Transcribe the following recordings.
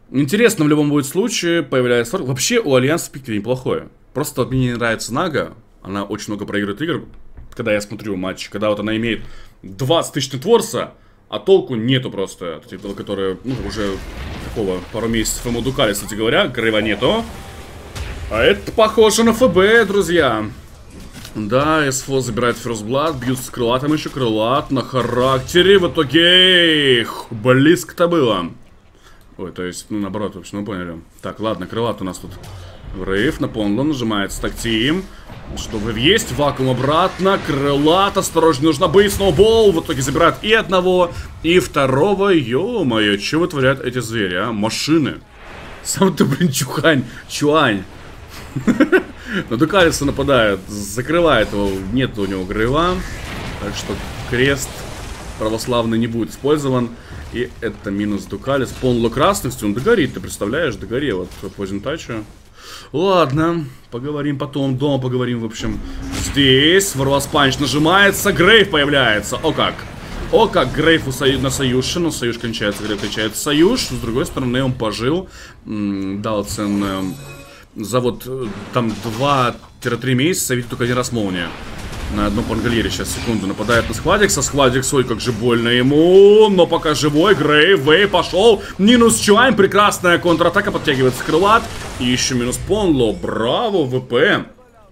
Интересно в любом будет случае, появляется... Вообще у Альянса пик неплохое. Просто вот мне не нравится Нага. Она очень много проигрывает игр, когда я смотрю матчи. Когда вот она имеет 20 тысяч нетворса, а толку нету просто. Типа, которые, ну, уже такого пару месяцев ему дукали, кстати говоря. Грейва нету. А это похоже на ФБ, друзья. Да, СФО забирает First Blood, бьют с крылатом еще, крылат на характере. В итоге, близко-то было. Ой, то есть, ну, наоборот, в общем, мы поняли. Так, ладно, крылат у нас тут рейв на Понло, нажимается тактим. Чтобы есть, вакуум обратно, крылат, осторожно, нужно быть, сноубол. В итоге забирают и одного, и второго. Ё-моё, что вытворяют эти звери, а? Машины. Сам ты, блин, Чуань. На Дукалиса нападает, закрывает его, нет у него грейва. Так что крест православный не будет использован. И это минус Дукалис. Понло красный, он догорит, ты представляешь, догори вот поздним тачу. Ладно, поговорим потом, дома поговорим, в общем. Здесь Варвас Панч нажимается, Грейв появляется, о как. О как, Грейв на Союше, но Союз кончается, Грейв кончается Союз. С другой стороны, он пожил, дал ценную... За вот там 2-3 месяца видит только один раз молния. На одном пангольере, сейчас, секунду, нападает на Схвадикса. Схвадикс, ой, как же больно ему. Но пока живой, Грейв, Вэй пошел. Минус Чуань, прекрасная контратака, подтягивается крылат. И еще минус Понло, браво, ВП.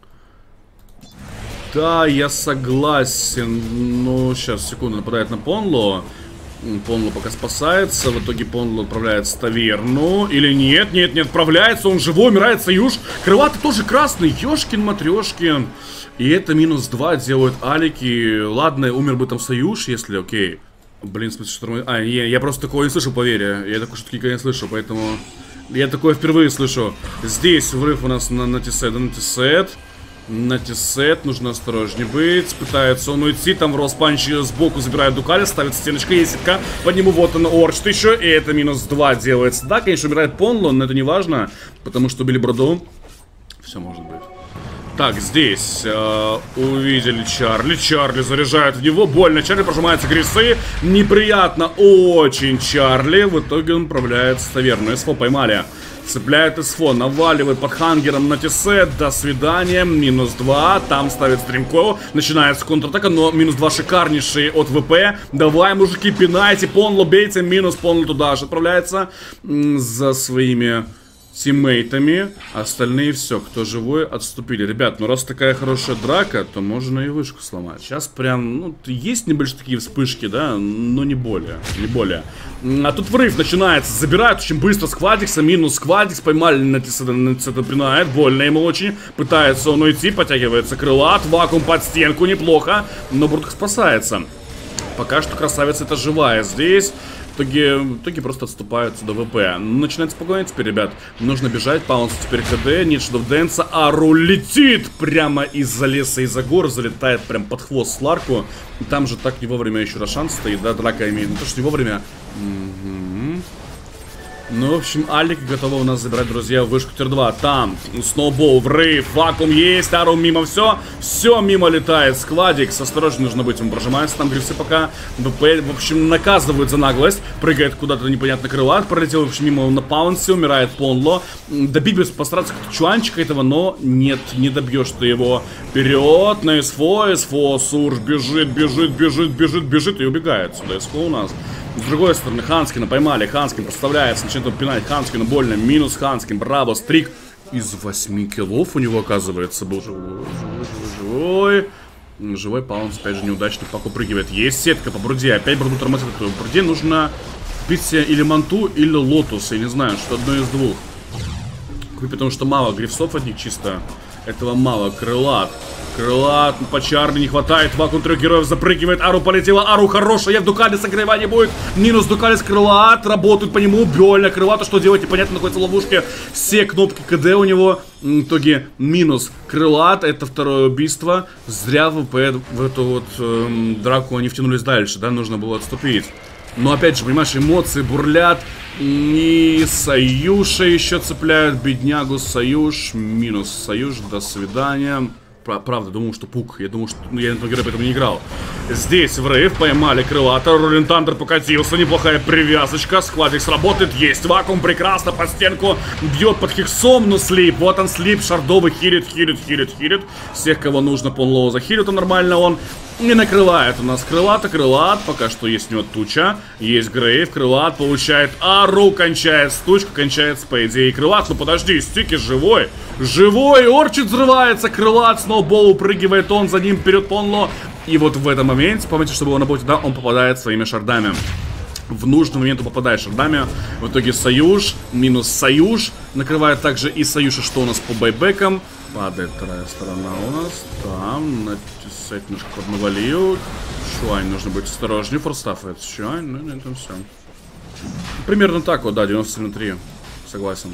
Да, я согласен. Ну, сейчас, секунду, нападает на Понло. Понло пока спасается, в итоге Понло отправляется в таверну. Или нет, не отправляется, он живой, умирает Союз. Крылатый тоже красный, ёшкин-матрёшкин. И это минус 2 делают алики. Ладно, умер бы там Союз, если окей. Блин, в смысле, что... А, я просто такого не слышал, поверь. Я такой шутки никогда не слышу, поэтому... Я такое впервые слышу. Здесь врыв у нас на Тисет, на Тисет, нужно осторожнее быть. Пытается он уйти, там в Роспанч сбоку забирает Дукалис, ставит стеночка, есть сетка. Под нему вот он орчит еще, и это минус 2 делается. Да, конечно, убирает Понло, но это не важно, потому что убили Броду. Все может быть. Так, здесь увидели Чарли. Чарли заряжает в него. Больно. Чарли прожимается грисы. Неприятно очень Чарли. В итоге он управляется в таверну. СФО поймали. Цепляет СФО. Наваливает под хангером на Тисет. До свидания. Минус 2. Там ставит стримко. Начинается контратака. Но минус 2 шикарнейший от ВП. Давай, мужики, пинайте. Понло бейте. Минус Понло туда же отправляется. За своими... тиммейтами, остальные все, кто живой, отступили. Ребят, ну раз такая хорошая драка, то можно и вышку сломать. Сейчас прям, ну, есть небольшие такие вспышки, да, но не более, не более. А тут врыв начинается, забирают очень быстро Сквадикса, минус Сквадикс, поймали на Тисета, пинает, больно ему очень. Пытается он уйти, подтягивается крылат, вакуум под стенку, неплохо, но Брутк спасается. Пока что красавица это живая здесь. В итоге просто отступаются до ВП. Начинается погоня теперь, ребят. Нужно бежать, паунс теперь КД, нет Shadow Dance. Ару летит прямо из-за леса, из-за гор, залетает прям под хвост Сларку. И там же так не вовремя еще раз шанс стоит, да, драка имеет. Ну то, что не вовремя. Ну, в общем, Алик готова у нас забирать, друзья, вышку Тир-2. Там сноубол, врыв, вакуум есть, Ару мимо, все мимо летает. Сквадикс, осторожно нужно быть, ему прожимается, там грифсы пока. ВП, в общем, наказывают за наглость. Прыгает куда-то непонятно крылат, пролетел, в общем, мимо на паунсе, умирает Понло. Добить бы, постараться как-то чуанчика этого, но нет, не добьешь ты его. Вперед на СФО, Сурж бежит и убегает сюда. СФО у нас. С другой стороны, Ханскина поймали, Ханскин подставляется, начинает пинать Ханскина, больно, минус Ханскин, браво, стрик. Из 8 киллов у него, оказывается, был живой паунс, опять же, неудачно Пак упрыгивает. Есть сетка по Бруде, опять Бруду тормозит. Бруде нужно бить или Манту, или Лотус, я не знаю, что одно из двух. Потому что мало грифсов от них чисто, этого мало. Крылат, по Чарли не хватает, вакуум 3 героев запрыгивает, Ару полетела, Ару хорошая, Дукалиса грейва не будет, минус Дукалис, Крылат, работают по нему, больно, Крылату что делать, непонятно, находится в ловушке, все кнопки КД у него, в итоге минус Крылат, это второе убийство, зря в эту вот драку они втянулись дальше, да, нужно было отступить. Но опять же, понимаешь, эмоции бурлят. И Союша еще цепляют. Беднягу Союз. Минус Союз. До свидания. правда, думал, что пук. Я думал, что... Ну, я на этом героя поэтому не играл. Здесь врыв, поймали крылата. Роллинг Тандер покатился. Неплохая привязочка. Складикс работает. Есть вакуум, прекрасно. Под стенку бьет под хиксом. Но слип. Вот он слип. Шардовый хилит. Всех, кого нужно, Понлоу захилит. Он нормально он. Не накрывает у нас крылата. Крылат. Пока что есть у него туча. Есть Грейв. Крылат получает ару. Кончает стучку. Кончается, по идее, крылат. Ну подожди, стики живой. Живой. Орчид взрывается. Крылат. Сноубол упрыгивает. Он за ним вперед Понло. И вот в этом моменте, помните, что было на боте, да, он попадает своими шардами. В нужный момент он попадает шардами. В итоге Союз, минус Союз. Накрывает также и Союза, что у нас по байбекам. Падает вторая сторона у нас. Там, натисать немножко поднавалил. Чуань, нужно быть осторожнее. Форстафает Чуань, ну на этом все. Примерно так вот, да, 97-3. Согласен.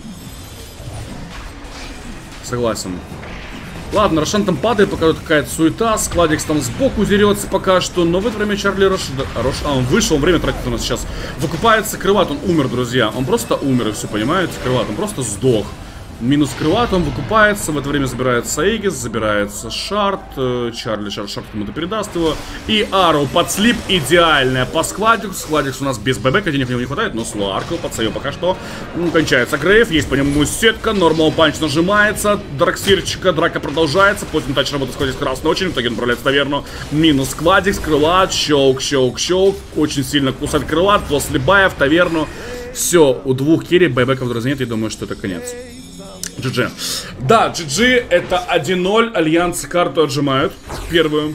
Согласен. Ладно, Рошан там падает, пока какая-то суета. Складикс там сбоку дерется пока что. Но в это время Чарли он вышел, он время тратит у нас сейчас. Выкупается крылат, он умер, друзья. Он просто умер, и все, понимаете? Крылат, он просто сдох. Минус крылат, он выкупается. В это время забирается Эйгис, забирается Шард. Чарли Шард кому-то передаст его. И Ару под слип идеальная по Складиксу. Складикс у нас без ББК, денег у него не хватает, но Сларкл подсейвил пока что. Кончается Грейв, есть по нему сетка. Нормал панч нажимается. Драксирчика, драка продолжается. Поздний тач работает Складикс красный очень. В итоге он направляется в таверну. Минус Складикс, крылат, щелк. Очень сильно кусает крылат. После бая в таверну. Все, у двух керри ББКов, друзья, нет. Я думаю, что это конец. GG. Да, GG это 1-0. Альянсы карту отжимают. Первую.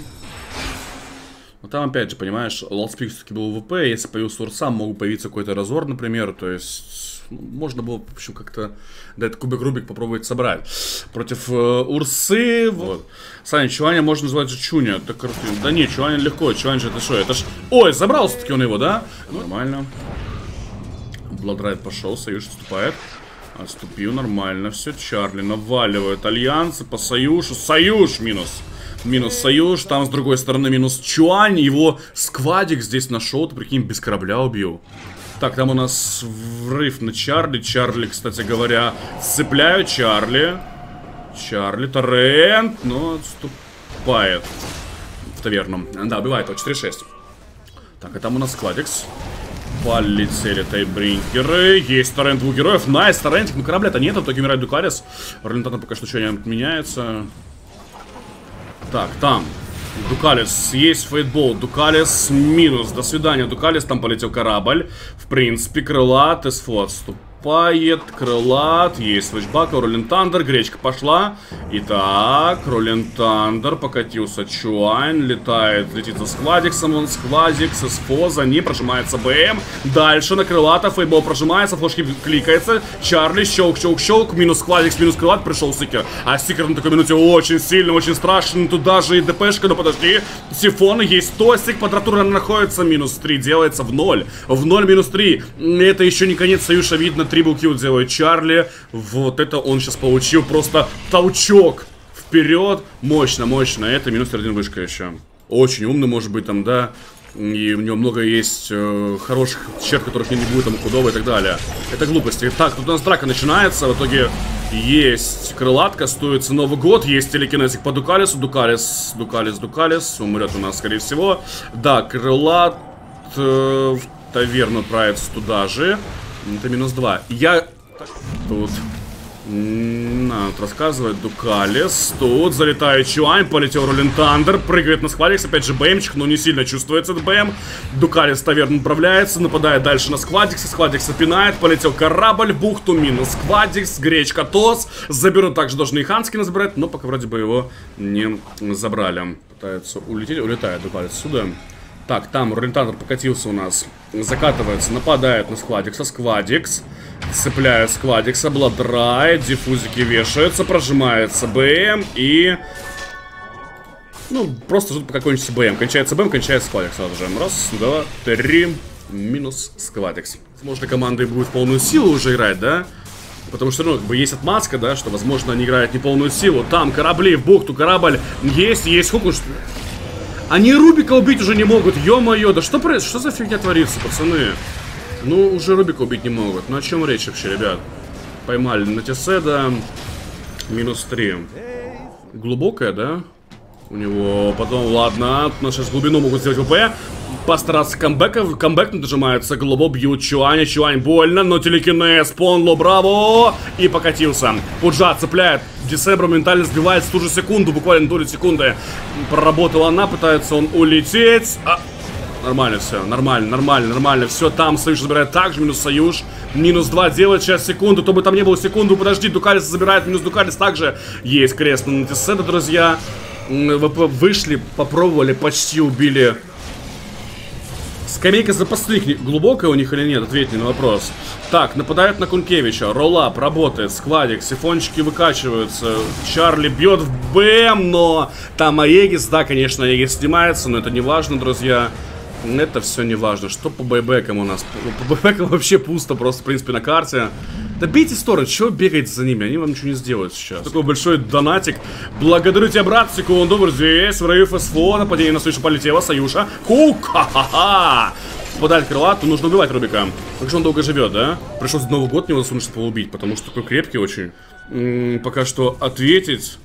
Но там опять же, понимаешь, Лолспик все-таки был ВП. Если появился Урса, мог появиться какой-то разор, например. То есть можно было, в общем, как-то да, этот кубик Рубик попробовать собрать. Против Урсы. Вот. Саня, Чуаня можно назвать же Чуня. Да не, Чуаня легко. Чуань же это что? Это ж... Ой, забрал все-таки он его, да? Ну, нормально. Бладрайд пошел, Союз отступает. Отступил нормально, все, Чарли наваливают альянсы по Союзу. Союз минус. Минус Союз, там с другой стороны минус Чуань. Его Сквадик здесь нашел, ты прикинь, без корабля убил. Так, там у нас врыв на Чарли. Чарли, кстати говоря, цепляют Чарли. Чарли, торрент, но отступает в таверну. Да, убивает его, 4-6. Так, а там у нас Сквадикс. Полетели тайбринкеры. Есть торрент двух героев. Найс, торрентик. Но корабля-то нет. В итоге умирает Дукалис. Роллинтон пока что что-нибудь меняется. Так, там Дукалис. Есть фейтбол. Дукалис минус. До свидания, Дукалис. Там полетел корабль. В принципе, крылат. СФО отступает. Крылат, есть свечбак, Роллинг Тандер, гречка пошла. Итак, Роллинг Тандер, покатился Чуань, летит за Складиксом, он Складикс, СФО, за ним прожимается БМ. Дальше на крылата, фейбол прожимается, флешки кликается, Чарли, щелк, минус Складикс, минус крылат, пришел Сикер. А Сикер на такой минуте очень сильно, очень страшно, туда же и ДПшка, но подожди, Сифон, есть Тосик, квадратура находится, минус 3, делается в 0, минус 3, это еще не конец, Союза видно, трибл-килл делает Чарли. Вот это он сейчас получил просто толчок вперед. Мощно. Это минус 1 вышка еще. Очень умный, может быть, там, да. И у него много есть хороших черт, которых не будет, там, худого и так далее. Это глупости. Так, тут у нас драка начинается. В итоге есть крылатка, стоится Новый год. Есть телекинезик по Дукалису. Дукалис. Умрет у нас, скорее всего. Да, крылат в таверну отправится туда же. Это минус 2. Я... Тут... Надо рассказывать. Дукалис. Тут залетает Чуань. Полетел Роллинг Тандер. Прыгает на Сквадикс. Опять же БМчик, но не сильно чувствуется этот БМ. Дукалис в таверну отправляется. Нападает дальше на Сквадикса. Сквадикса пинает. Полетел корабль в бухту. Минус Сквадикс. Гречка Тос. Заберут также должны и Ханскина забрать. Но пока вроде бы его не забрали. Пытаются улететь. Улетает Дукалис отсюда. Так, там Роллинг Тандер покатился у нас. Закатывается, нападает на Сквадикса. Сквадикс. Цепляет Сквадикса. Бладрайд. Диффузики вешаются. Прожимается БМ. И... Ну, просто ждут пока кончится БМ. Кончается БМ, кончается Сквадикс сразу же. Раз, два, три. Минус Сквадикс. Возможно, команды будут в полную силу уже играть, да? Потому что, ну, как бы есть отмазка, да, что, возможно, они играют не полную силу. Там корабли в бухту, корабль есть хук. Они Рубика убить уже не могут, ё-моё, да что за фигня творится, пацаны? Ну, уже Рубика убить не могут, ну о чем речь вообще, ребят? Поймали на Теседа, минус 3. Глубокая, да? У него потом, ладно, на сейчас глубину могут сделать ВП. Постараться камбэкнуть, дожимается Глобо, бьют Чуаня, Чуань больно, но телекинез, Понло, браво, и покатился. Пуджа цепляет, Десембр моментально сбивается в ту же секунду, буквально долю секунды. Проработала она, пытается он улететь. Нормально все, нормально, все там, Союз забирает также, минус Союз. Минус 2 делает, сейчас секунду, то бы там не было секунду, подожди, Дукалис забирает, минус Дукалис также. Есть крест на Теседа, друзья. Вышли, попробовали, почти убили. Скамейка запасных глубокая у них или нет? Ответь мне на вопрос. Так, нападают на Кункевича. Роллап работает. Сквадик. Сифончики выкачиваются. Чарли бьет в БМ, но там Аегис. Да, конечно, Аегис снимается, но это не важно, друзья. Это все не важно. Что по байбекам у нас? По байбекам вообще пусто просто, в принципе, на карте. Да бейте стороны, чего бегаете за ними? Они вам ничего не сделают сейчас. Такой большой донатик. Благодарю тебя, брат, секунду. Вот здесь, в районе ФСФО. Нападение на Союша полетело. Союша. Ха-ха-ха. Попадает крылату, нужно убивать Рубика. Как же он долго живет, да? Пришлось Новый год него засунуть, чтобы убить, потому что такой крепкий очень. Пока что ответить.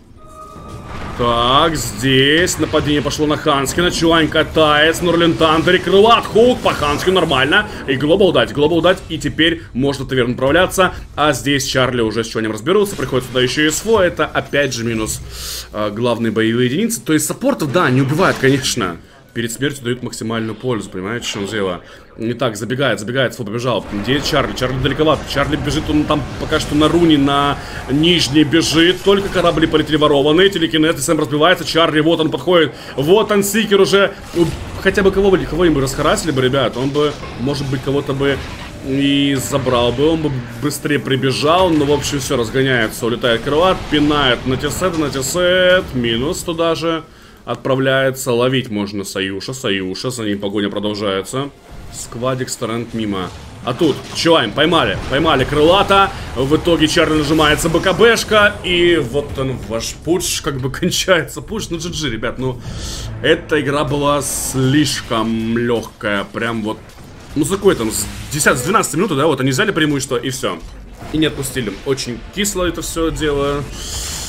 Так, здесь нападение пошло на Ханскина. Чуань катается, Нурлин Тандери, крылат, хук по Ханскину, нормально. И глобал дать, и теперь можно таверн управляться. А здесь Чарли уже с Чуанем разберутся, приходит сюда еще и СФО. Это опять же минус главные боевые единицы. То есть саппортов, да, не убивают, конечно. Перед смертью дают максимальную пользу, понимаете, в чем дело? Не так, забегает, СФО побежал. Где Чарли? Чарли далековато. Чарли бежит, он там пока что на руне, на нижней бежит. Только корабли полетели ворованные. Телекинез, Десембр разбивается. Чарли, вот он подходит. Вот он, Сикер уже. Хотя бы кого-нибудь расхарасили бы, ребят. Он бы, может быть, кого-то бы и забрал бы. Он бы быстрее прибежал. Но, в общем, все разгоняется. Улетает крылат, пинает на Тесет. Минус туда же. Отправляется, ловить можно Союша, за ним погоня продолжается. Сквадик, Старент мимо. А тут, Чуань, поймали крылата. В итоге Чарли нажимается БКБшка. И вот он, ваш пуш, как бы кончается. Пуш, ну GG, ребят, ну эта игра была слишком легкая. Прям вот, ну за какой там, с 12 минут, да, вот они взяли преимущество и все. И не отпустили. Очень кисло это все дело.